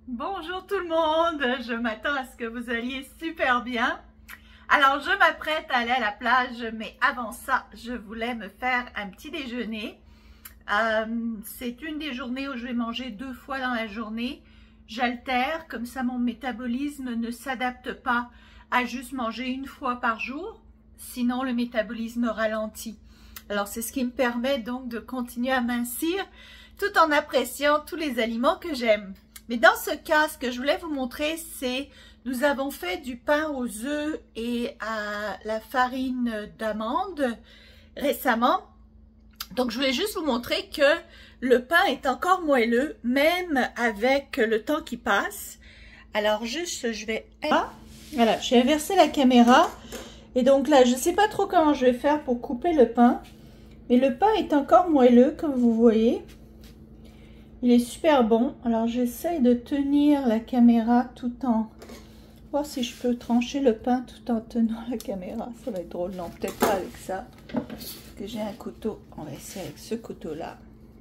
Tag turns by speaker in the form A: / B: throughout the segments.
A: Bonjour tout le monde, je m'attends à ce que vous alliez super bien. Alors je m'apprête à aller à la plage, mais avant ça, je voulais me faire un petit déjeuner. C'est une des journées où je vais manger 2 fois dans la journée. J'altère, comme ça mon métabolisme ne s'adapte pas à juste manger 1 fois par jour, sinon le métabolisme ralentit. Alors c'est ce qui me permet donc de continuer à mincir tout en appréciant tous les aliments que j'aime. Mais dans ce cas, ce que je voulais vous montrer, c'est nous avons fait du pain aux œufs et à la farine d'amande récemment. Donc je voulais juste vous montrer que le pain est encore moelleux, même avec le temps qui passe. Alors juste, je vais... Voilà, j'ai inversé la caméra. Et donc là, je ne sais pas trop comment je vais faire pour couper le pain. Mais le pain est encore moelleux, comme vous voyez. Il est super bon. Alors j'essaye de tenir la caméra tout en... Voir si je peux trancher le pain tout en tenant la caméra. Ça va être drôle. Non, peut-être pas avec ça. Parce que j'ai un couteau. On va essayer avec ce couteau-là.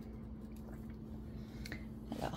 A: Alors,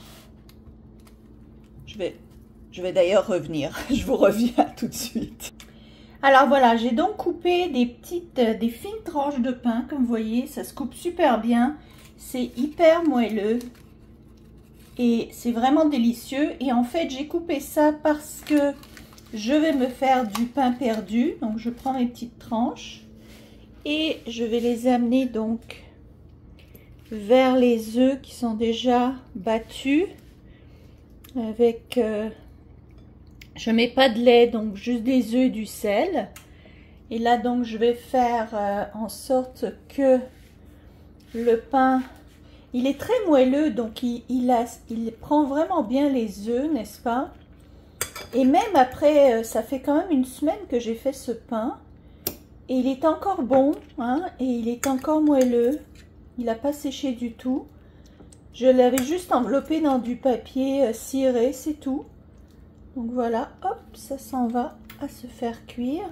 A: je vais d'ailleurs revenir. Je vous reviens tout de suite. Alors voilà, j'ai donc coupé des fines tranches de pain. Comme vous voyez, ça se coupe super bien. C'est hyper moelleux. Et c'est vraiment délicieux. Et en fait, j'ai coupé ça parce que je vais me faire du pain perdu. Donc, je prends mes petites tranches. Et je vais les amener donc vers les œufs qui sont déjà battus. Avec... je mets pas de lait, donc juste des œufs et du sel. Et là, donc, je vais faire en sorte que le pain... Il est très moelleux, donc il prend vraiment bien les œufs, n'est-ce pas? Et même après, ça fait quand même 1 semaine que j'ai fait ce pain. Et il est encore bon, hein, et il est encore moelleux. Il n'a pas séché du tout. Je l'avais juste enveloppé dans du papier ciré, c'est tout. Donc voilà, hop, ça s'en va à se faire cuire.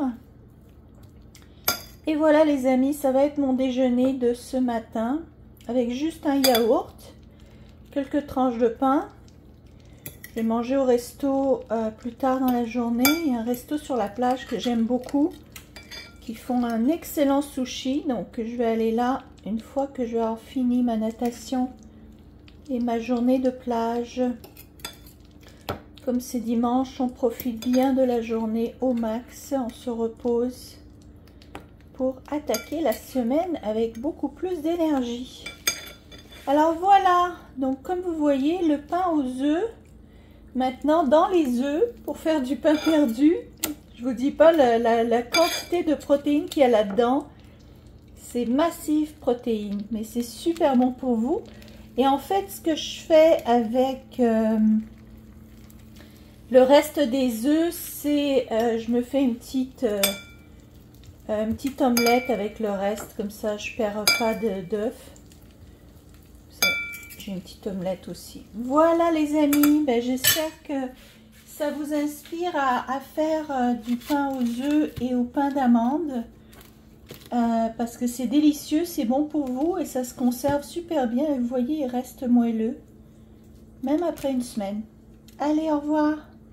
A: Et voilà les amis, ça va être mon déjeuner de ce matin. Avec juste un yaourt, quelques tranches de pain. Je vais manger au resto plus tard dans la journée. Il y a un resto sur la plage que j'aime beaucoup, qui font un excellent sushi. Donc je vais aller là une fois que je vais avoir fini ma natation et ma journée de plage. Comme c'est dimanche, on profite bien de la journée au max. On se repose pour attaquer la semaine avec beaucoup plus d'énergie. Alors voilà, donc comme vous voyez, le pain aux œufs, maintenant dans les œufs, pour faire du pain perdu, je vous dis pas la quantité de protéines qu'il y a là-dedans, c'est massif protéines, mais c'est super bon pour vous. Et en fait, ce que je fais avec le reste des œufs, c'est je me fais une petite omelette avec le reste, comme ça je perds pas d'œufs. J'ai une petite omelette aussi. Voilà les amis, ben, j'espère que ça vous inspire à faire du pain aux œufs et au pain d'amande. Parce que c'est délicieux, c'est bon pour vous et ça se conserve super bien. Et vous voyez, il reste moelleux, même après 1 semaine. Allez, au revoir.